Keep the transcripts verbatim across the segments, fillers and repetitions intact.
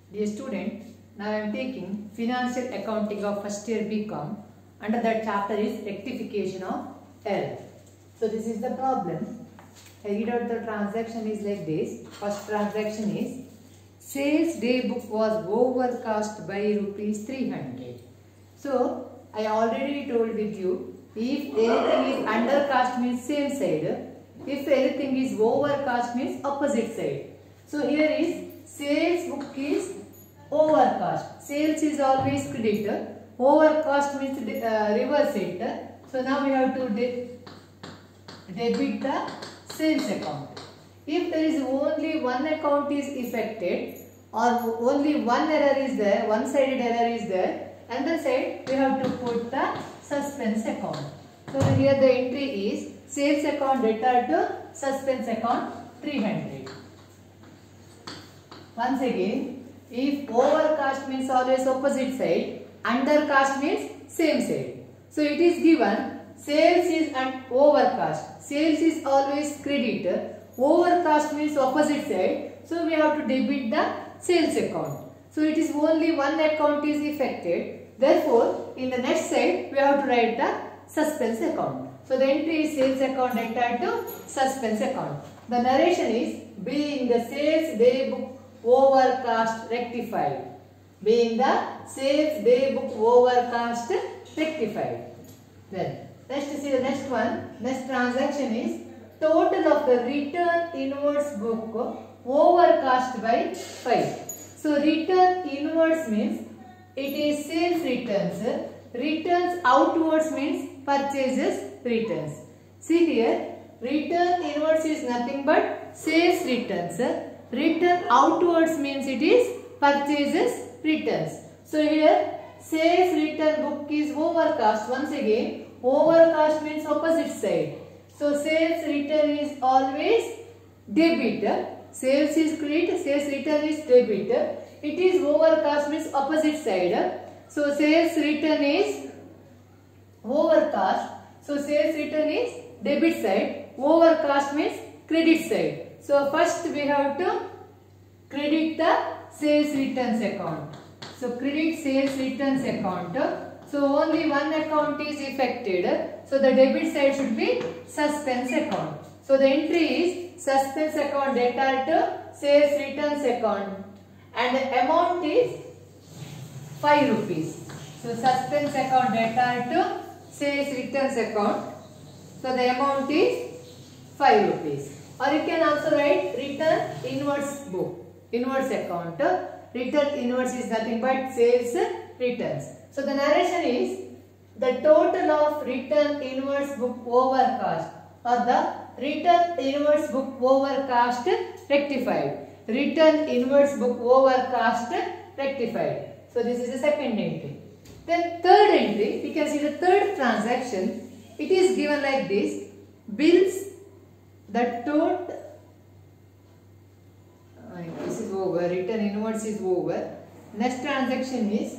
Dear student, now I am taking Financial Accounting of first year B Com. Under that chapter is Rectification of Error. So this is the problem. I read out the transaction is like this. First transaction is sales day book was overcost by rupees three hundred. So I already told with you, if anything is undercost means same side. If anything is overcost means opposite side. So here is sales book is overcost. Sales is always credit. Overcost means uh, reverse it. So now we have to de debit the sales account. If there is only one account is affected or only one error is there, one sided error is there, and the side we have to put the suspense account. So here the entry is sales account debtor to suspense account three hundred. Once again, if overcost means always opposite side, undercost means same side. So it is given sales is and overcost. Sales is always credit. Overcost means opposite side. So we have to debit the sales account. So it is only one account is affected. Therefore, in the next side we have to write the suspense account. So the entry is sales account debtor to suspense account. The narration is being the sales day book overcost rectified. Being the sales day book overcost rectified. Then let's see the next one. Next transaction is total of the return inwards book overcost by five. So return inwards means it is sales returns. Returns outwards means purchases returns. See here, return inwards is nothing but sales returns. Return outwards means it is purchases returns. So here sales return book is overcost. Once again, overcost means opposite side. So sales return is always debit. Sales is credit, sales return is debit. It is overcost means opposite side. So sales return is overcost. So sales return is debit side. Overcost means credit side. So first we have to credit the sales returns account. So credit sales returns account. So only one account is affected. So the debit side should be suspense account. So the entry is suspense account debtor to sales returns account. And the amount is five rupees. So suspense account debtor to sales returns account. So the amount is five rupees. Or you can also write return inwards book, inwards account. Return inwards is nothing but sales returns. So the narration is the total of return inwards book overcost or the return inwards book overcost rectified. Return inwards book overcost rectified. So this is the second entry. Then third entry, we can see the third transaction. It is given like this. Bills. The total, uh, this is over, return inwards is over. Next transaction is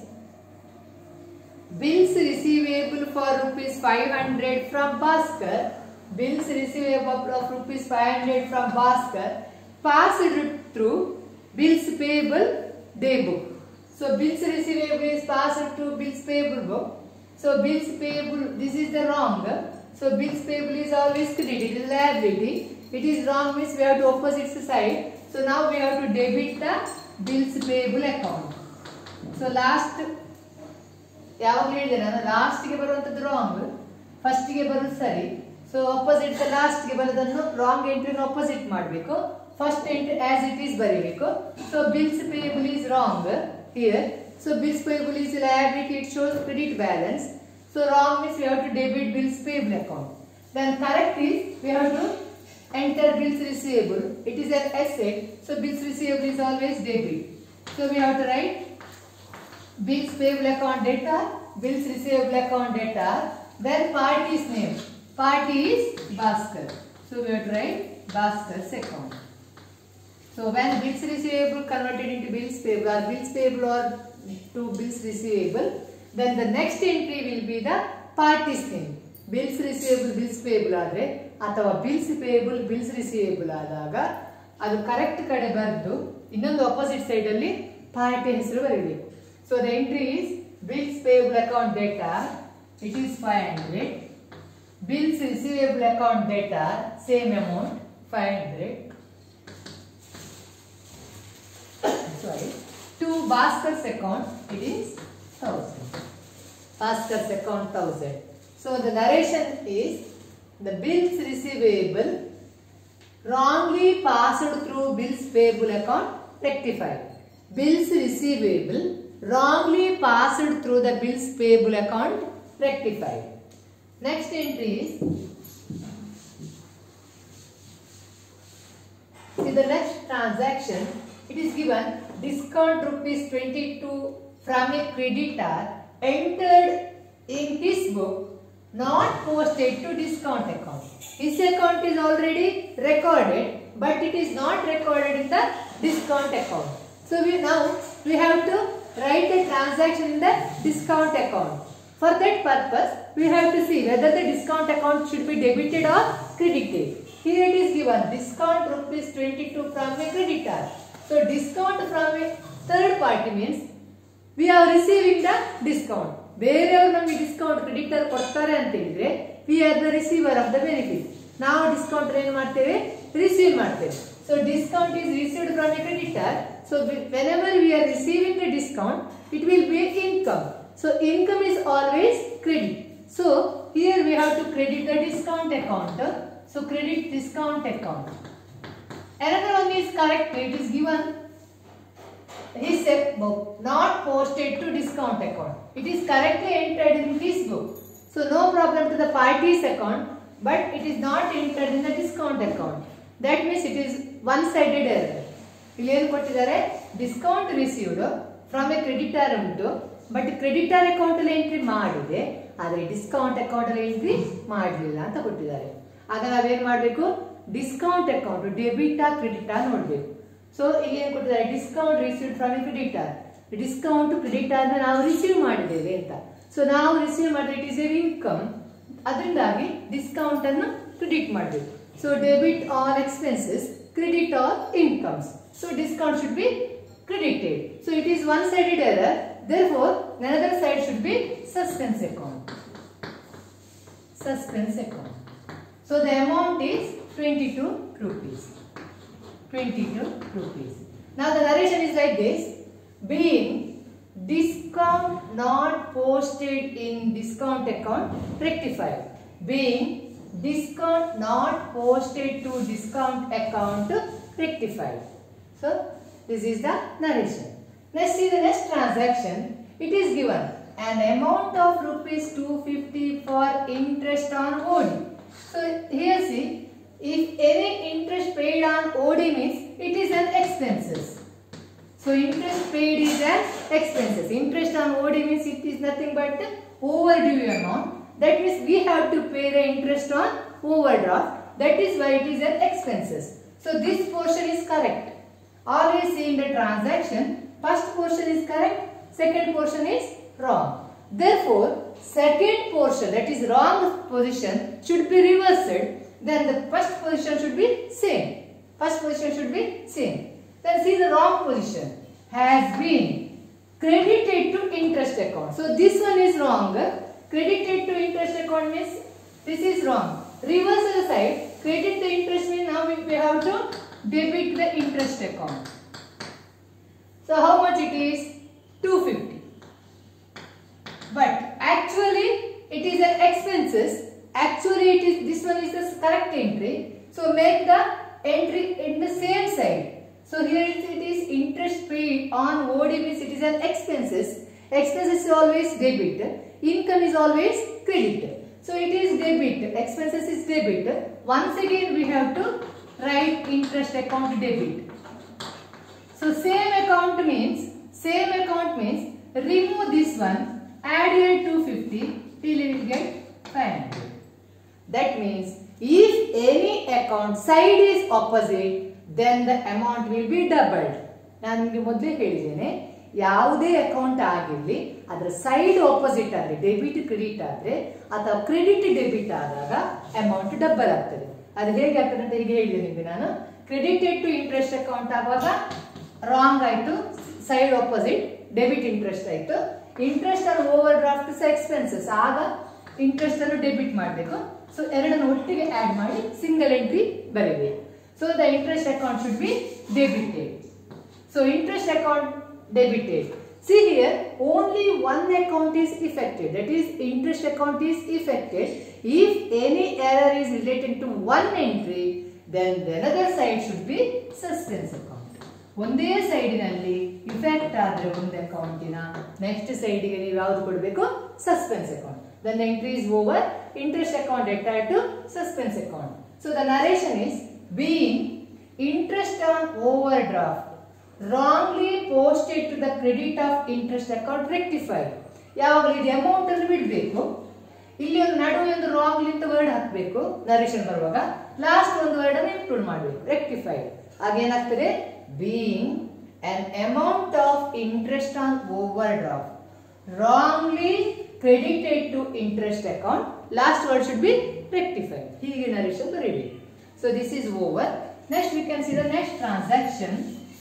bills receivable for rupees five hundred from Bhaskar. Bills receivable of rupees five hundred from Bhaskar passed through bills payable day book. So bills receivable is passed to bills payable book. So bills payable, this is the wrong. So bills payable is always credit, it is liability. It is wrong means we have to opposite side. So now we have to debit the bills payable account. So last, last ge baruvanthadu wrong, first ge barudu sari. So opposite the last ge barudannu wrong entry no opposite ಮಾಡಬೇಕು. First entry as it is ಬರಿಬೇಕು. So bills payable is wrong here. So bills payable is liability, it shows credit balance. So wrong means we have to debit bills payable account. Then correct is we have to enter bills receivable. It is an asset. So bills receivable is always debit. So we have to write bills payable account debtor, bills receivable account debtor. Then party's name. Party is Bhaskar. So we have to write Bhaskar's account. So when bills receivable converted into bills payable or bills payable or to bills receivable, then the next entry will be the party's name. Bills receivable, bills payable ಆದರೆ ಅಥವಾ bills payable, bills receivable ಆದಾಗ ಅದು correct ಕಡೆ ಬರೆದು ಇನ್ನೊಂದು opposite side ಅಲ್ಲಿ party ಹೆಸರು ಬರೀಬೇಕು. So the entry is bills payable account data, it is five hundred. Bills receivable account data, same amount, five hundred. Sorry. To Bhaskar's account, it is one thousand. Bhaskar's account one thousand. So the narration is the bills receivable wrongly passed through bills payable account rectified. Bills receivable wrongly passed through the bills payable account rectified. Next entry is, see the next transaction, it is given discount rupees twenty-two from a creditor entered in his book, not posted to discount account. His account is already recorded, but it is not recorded in the discount account. So we now we have to write the transaction in the discount account. For that purpose, we have to see whether the discount account should be debited or credited. Here it is given discount rupees twenty-two from a creditor. So discount from a third party means we are receiving the discount. ಬೇರೆಯವರು ನಮಗೆ discount creditor ಕೊಡ್ತಾರೆ ಅಂತ ಹೇಳಿದ್ರೆ we are the receiver of the benefit. ನಾವು discount ಏನು ಮಾಡ್ತೇವೆ, receive ಮಾಡ್ತೇವೆ. So discount is received from a creditor. So whenever we are receiving a discount, it will be income. So income is always credit. So here we have to credit the discount account. So credit discount account. Another one is correct. It is given his book not posted to discount account. It is correctly entered in his book. So no problem to the party's account, but it is not entered in the discount account. That means it is one-sided error. ಇಲ್ಲಿ ಏನು ಕೊಟ್ಟಿದ್ದಾರೆ, discount received from a creditor ಉಂಟು, but creditor account ಅಲ್ಲಿ entry ಮಾಡಿದೆ, ಆದರೆ discount account ಅಲ್ಲಿ entry ಮಾಡಲಿಲ್ಲ ಅಂತ ಕೊಟ್ಟಿದ್ದಾರೆ. ಆಗ ನಾವೇನ್ ಮಾಡಬೇಕು, ಡಿಸ್ಕೌಂಟ್ ಅಕೌಂಟ್ ಡೆಬಿಟ್ ಆ ಕ್ರೆಡಿಟ್ ಆ ನೋಡಬೇಕು. ಸೊ ಇಲ್ಲಿ ಏನು ಕೊಟ್ಟಿದ್ದಾರೆ, discount received from a creditor. Discount credit ಆದ್ರೆ ನಾವು ರಿಸೀವ್ ಮಾಡಿದ್ದೇವೆ ಅಂತ. ಸೊ ನಾವು ರಿಸೀವ್ ಮಾಡಿದ್ರೆ ಇಟ್ ಇಸ್ ಎ ಇನ್ಕಮ್, ಅದರಿಂದಾಗಿ ಡಿಸ್ಕೌಂಟ್ ಅನ್ನು ಕ್ರೆಡಿಟ್ ಮಾಡಬೇಕು. So debit all expenses, credit all incomes. So discount should be credited. So it is one-sided error. Therefore, another side should be suspense account. Suspense account. So the amount is twenty-two rupees. twenty-two rupees. Now the narration is like this: being discount not posted in discount account rectified. Being discount not posted to discount account rectified. So this is the narration. Let's see the next transaction. It is given an amount of rupees two hundred fifty for interest on O D. So here see, if any interest paid on O D means it is an expenses. So interest paid is an expenses. Interest on O D means it is nothing but overdue amount. That means we have to pay the interest on overdraft. That is why it is an expenses. So this portion is correct. Always see in the transaction, first portion is correct, second portion is wrong. Therefore, second portion, that is wrong position, should be reversed. Then the first position should be same. First position should be same. Then see the wrong position. Has been credited to interest account. So this one is wrong. Credited to interest account means this is wrong. Reverse the side. Credit the interest means now we have to debit the interest account. So how much it is? two hundred fifty. But actually it is an expenses. Actually it is, this one is the correct entry. So make the entry in the same side. So here it is interest paid on O D means it is an expenses. Expenses is always debit. Income is always credit. So it is debit. Expenses is debit. Once again we have to write interest account debit. So same account means, same account means remove this one, add here two hundred fifty till you will get five hundred. That means if any account side is opposite, then the amount will be doubled. ನಾನು ನಿಮಗೆ ಮೊದಲೇ ಹೇಳಿದ್ದೇನೆ, ಯಾವುದೇ account ಆಗಿರಲಿ ಅದರ side opposite ಆದರೆ debit credit ಆದರೆ ಅಥವಾ ಕ್ರೆಡಿಟ್ ಡೆಬಿಟ್ ಆದಾಗ ಅಮೌಂಟ್ ಡಬಲ್ ಆಗ್ತದೆ. ಅದು ಹೇಗೆ ಆಗ್ತದೆ ಅಂತ ಈಗ ಹೇಳಿದೆ ನಿಮಗೆ ನಾನು. ಕ್ರೆಡಿಟೆಡ್ ಟು ಇಂಟ್ರೆಸ್ಟ್ ಅಕೌಂಟ್ ಆಗುವಾಗ ರಾಂಗ್ ಆಯಿತು, ಸೈಡ್ ಆಪೋಸಿಟ್ ಡೆಬಿಟ್ ಇಂಟ್ರೆಸ್ಟ್ ಆಯ್ತು. Interest on overdraft expenses, ಆಗ ಇಂಟ್ರೆಸ್ಟ್ ಅನ್ನು ಡೆಬಿಟ್ ಮಾಡಬೇಕು. ಸೊ ಎರಡನ್ನು ಒಟ್ಟಿಗೆ ಆಡ್ ಮಾಡಿ ಸಿಂಗಲ್ ಎಂಟ್ರಿ ಬರೀಬೇಕು. So the interest account should be debited. So interest account debited. See here, only one account is affected, that is interest account is affected if any error is related to one entry, then the another side should be suspense account. ಒಂದೇ ಸೈಡಿನಲ್ಲಿ effect ಆದ್ರೆ ಒಂದು ಅಕೌಂಟಿನ next ಸೈಡಿಗೆ ನೀವು ಯಾವುದು ಕೊಡಬೇಕು? Suspense account. then the entry is over, interest account retired to suspense account. So the narration is, being interest on overdraft wrongly posted to the credit of interest account rectified. ಯಾವಾಗಲೂ ಇದು amount ಅನ್ನು ಬಿಡಬೇಕು, ಇಲ್ಲಿ ಒಂದು ನಡುವೆ ಒಂದು wrongly ಅಂತ word ಹಾಕಬೇಕು. ನರೇಷನ್ ಬರುವಾಗ ಲಾಸ್ಟ್ ಒಂದು ವರ್ಡ್ ಅನ್ನು ಇನ್ಕ್ಲೂಡ್ ಮಾಡಬೇಕು, ರೆಕ್ಟಿಫೈಡ್. ಆಗೇನಾಗ್ತದೆ? Being an amount of interest on overdraft wrongly credited to interest account, last word should be rectified. ಹೀಗೆ ನರೇಷನ್ ಬರೀಬೇಕು. So this is over. Next we can see the next transaction.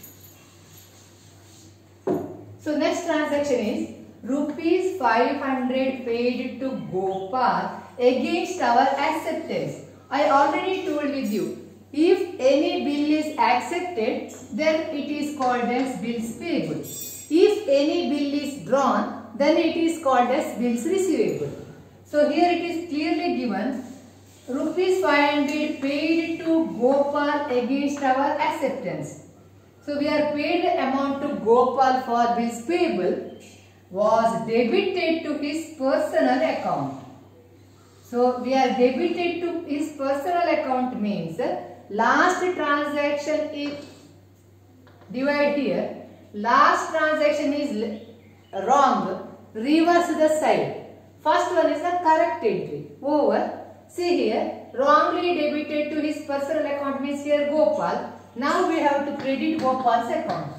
So next transaction is rupees five hundred paid to Gopal against our acceptance. I already told with you, if any bill is accepted, then it is called as bills payable. If any bill is drawn, then it is called as bills receivable. So here it is clearly given, rupees five hundred paid to Gopal against our acceptance. So we are paid the amount to Gopal for bills payable was debited to his personal account. So we are debited to his personal account means last transaction is divide here. Last transaction is wrong. Reverse the side. First one is the correct entry. Over. See here, wrongly debited to his personal account means here Gopal. Now we have to credit Gopal's account.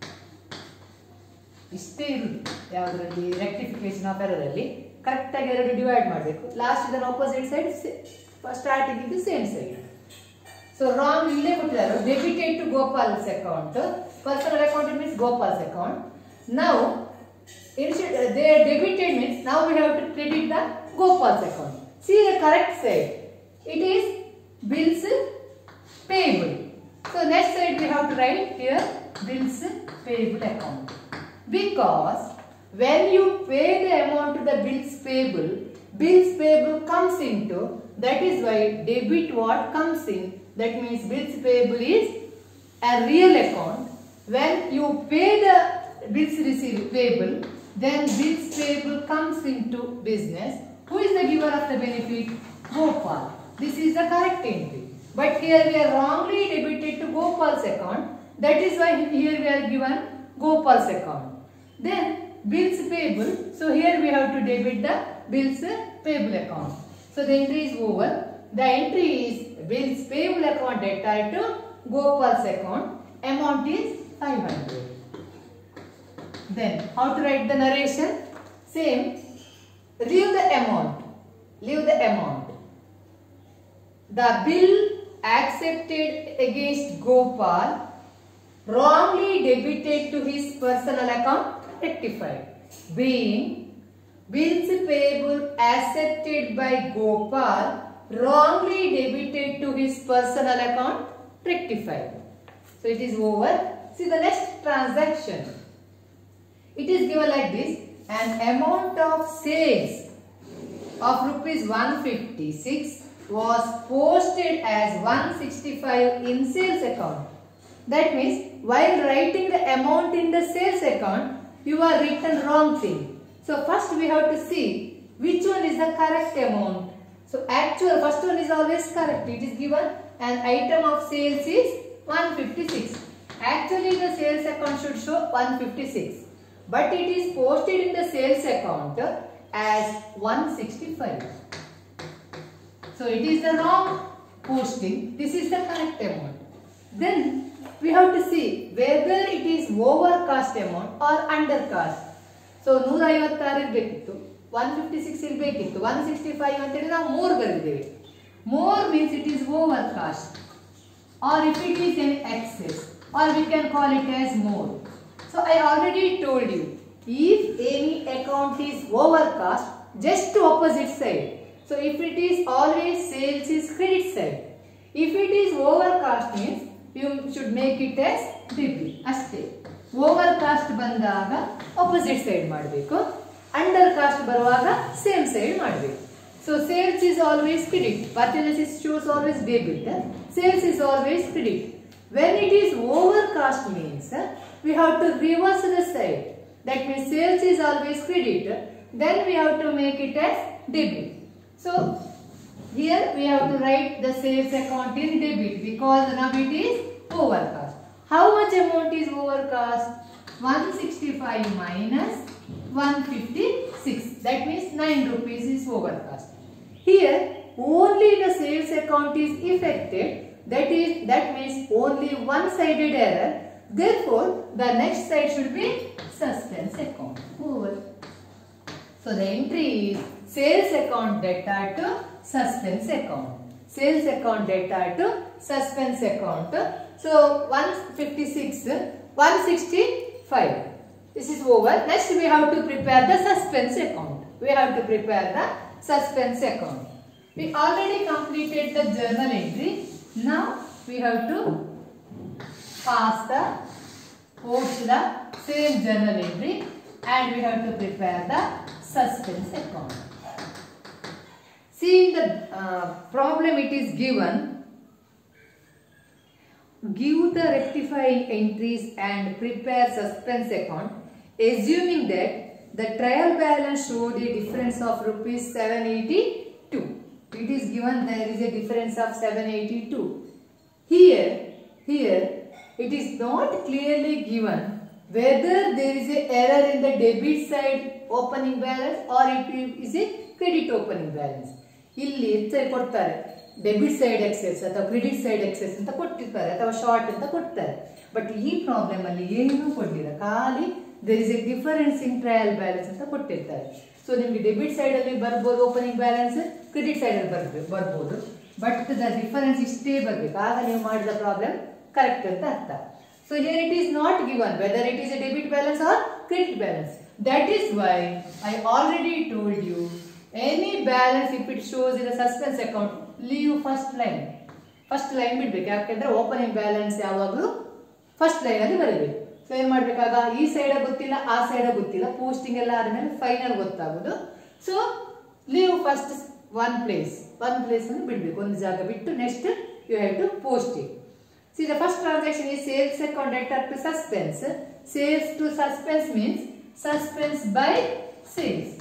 ಇಷ್ಟೇ ಇರುವುದು ಯಾವುದರಲ್ಲಿ rectification of error ಅಲ್ಲಿ. Correct ಆಗಿ ಎರಡು divide ಮಾಡಬೇಕು. Last ಇದನ್ನು opposite side, starting ಇದು same side. So wrong ಇಲ್ಲೇ ಕೊಟ್ಟಿದ್ದಾರೆ, debited to Gopal's account. Personal account means Gopal's account. ನಾವು they are debited means now we have to credit the Gopal's account. See the correct side, it is bills payable. So next side we have to write here bills payable account, because when you pay the amount to the bills payable, bills payable comes into, that is why debit what comes in, that means bills payable is a real account. When you pay the bills received payable, then bills payable comes into business. Who is the giver of the benefit? Gopal. This is the correct entry. But here we are wrongly debited to Gopal's account. That is why here we are given Gopal's account. Then bills payable. So here we have to debit the bills payable account. So the entry is over. The entry is bills payable account retired to Gopal's account. Amount is five hundred. Then how to write the narration? Same. Leave the amount. Leave the amount. The bill accepted against Gopal wrongly debited to his personal account rectified. Being bills payable accepted by Gopal wrongly debited to his personal account rectified. So it is over. See the next transaction. It is given like this, an amount of sales of rupees one fifty-six was posted as one sixty-five in sales account. That means while writing the amount in the sales account, you are written wrong thing. So first we have to see which one is the correct amount. So actual first one is always correct. It is given an item of sales is one fifty-six. Actually the sales account should show one fifty-six. But it is posted in the sales account as one sixty-five. So it is the wrong posting. This is the correct amount. Then we have to see whether it is over cost amount or under cost. So one fifty-six ಇರಬೇಕಿತ್ತು, one fifty-six ಇರಬೇಕಿತ್ತು, one sixty-five ಅಂತೇಳಿ ನಾವು ಮೂರು ಬರೆದಿದ್ದೇವೆ. More means it is over cost, or if it is an excess, or we can call it as more. So I already told you, if any account is overcast, just opposite side. So if it is always sales is credit side. If it is overcast means you should make it as debit. Ashte. Overcast bandaga opposite side madbeku. Undercast baruvaga same side madbeku. So sales is always credit. Purchases shows always debit. Sales is always credit. When it is overcast means we have to reverse the side. That means sales is always credit. Then we have to make it as debit. So here we have to write the sales account in debit because now it is overcast. How much amount is overcast? one sixty-five minus one fifty-six. That means nine rupees is overcast. Here only the sales account is affected. That is that means only one-sided error. Therefore, the next side should be suspense account. Over. So the entry is sales account debtor to suspense account. Sales account debtor to suspense account. So one fifty-six, one sixty-five. This is over. Next we have to prepare the suspense account. We have to prepare the suspense account. We already completed the journal entry. Now we have to pass the post the same journal entry and we have to prepare the suspense account. Seeing the uh, problem it is given, give the rectifying entries and prepare suspense account assuming that the trial balance showed a difference of rupees seven eighty-two. It is given there is a difference of seven eighty-two. Here, here it is not clearly given whether there is a error in the debit side opening balance or it is a credit opening balance. ಇಲ್ಲಿ ಕೊಡ್ತಾರೆ debit side excess ಅಥವಾ credit side excess ಅಂತ ಕೊಟ್ಟಿರ್ತಾರೆ ಅಥವಾ short ಅಂತ ಕೊಡ್ತಾರೆ. But ಈ problem ಅಲ್ಲಿ ಏನೂ ಕೊಟ್ಟಿಲ್ಲ, ಖಾಲಿ there is a difference in trial balance ಅಂತ ಕೊಟ್ಟಿರ್ತಾರೆ. ಸೊ ನಿಮಗೆ ಡೆಬಿಟ್ ಸೈಡ್ ಅಲ್ಲಿ ಬರ್ಬೋದು ಓಪನಿಂಗ್ ಬ್ಯಾಲೆನ್ಸ್, ಕ್ರೆಡಿಟ್ ಸೈಡ್ ಅಲ್ಲಿ ಬರ್ಬೇಕು ಬರ್ಬೋದು ಬಟ್ ದ ಡಿಫರೆನ್ಸ್ ಇಷ್ಟೇ ಬರಬೇಕು, ಆಗ ನೀವು ಮಾಡಿದ ಪ್ರಾಬ್ಲಮ್ ಕರೆಕ್ಟ್ ಅಂತ ಅರ್ಥ. So here it is not given whether it is a debit balance or credit balance. That is why I already told you any balance if it shows in a suspense account leave first line. First line ಬಿಡಬೇಕು, ಯಾಕಂದ್ರೆ opening balance ಯಾವಾಗಲೂ first line ಅಲ್ಲಿ ಬರಬೇಕು. So ಏನ್ ಮಾಡ್ಬೇಕಾಗ ಈ side ಗೊತ್ತಿಲ್ಲ ಆ side ಗೊತ್ತಿಲ್ಲ, ಪೋಸ್ಟಿಂಗ್ ಎಲ್ಲ ಆದ್ಮೇಲೆ ಫೈನಲ್ ಗೊತ್ತಾಗೋದು. So leave first one place one place ಅನ್ನು ಬಿಡಬೇಕು, ಒಂದು ಜಾಗ ಬಿಟ್ಟು next you have to posting. See the first transaction is sales account debtor to suspense. Sales to suspense means suspense by sales.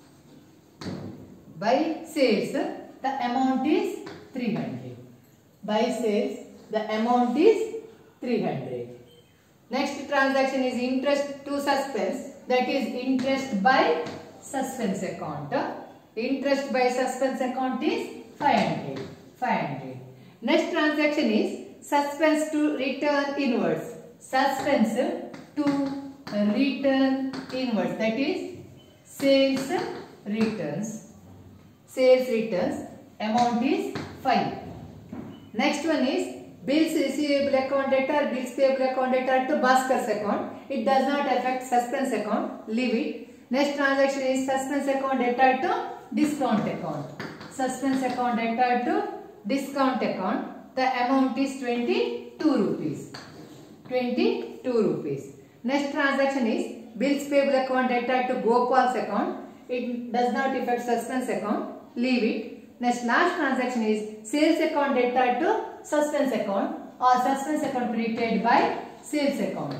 By sales, the amount is three hundred. By sales, the amount is three hundred. Next transaction is interest to suspense. That is interest by suspense account. Interest by suspense account is five hundred. five hundred. Next transaction is suspense to return inwards. Suspense to return inwards. That is sales returns. Sales returns, amount is five. Next one is bills receivable account debtor, bills payable account debtor to Bhaskar's account. It does not affect suspense account, leave it. Next transaction is suspense account debtor to discount account. Suspense account debtor to discount account. The amount is twenty-two rupees. twenty-two rupees. Next transaction is bills payable account debtor to Gopal's account. It does not affect suspense account, leave it. Next last transaction is sales account debtor to suspense account or suspense account credited by sales account.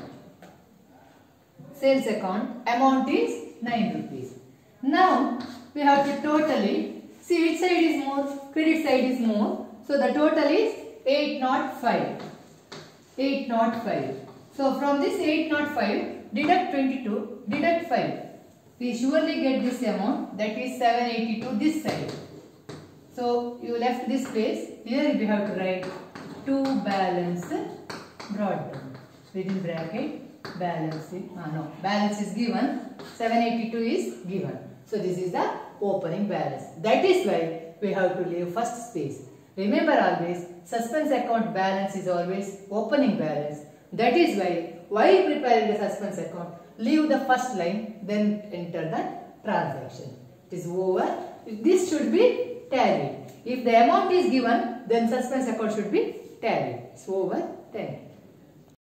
Sales account amount is nine rupees. Now we have to totally see which side is more, credit side is more. So the total is eight hundred five. eight hundred five. So from this eight hundred five deduct twenty-two, deduct five. We surely get this amount, that is seven eighty-two this side. So you left this place. Here we have to write to balance brought down within bracket balance. Ah, no, balance is given, seven eighty-two is given. So this is the opening balance. That is why we have to leave first space. Remember always suspense account balance is always opening balance. That is why while preparing the suspense account, leave the first line, then enter the transaction. It is over. This should be tallied. If the amount is given, then suspense account should be tallied. It's over. Thank you.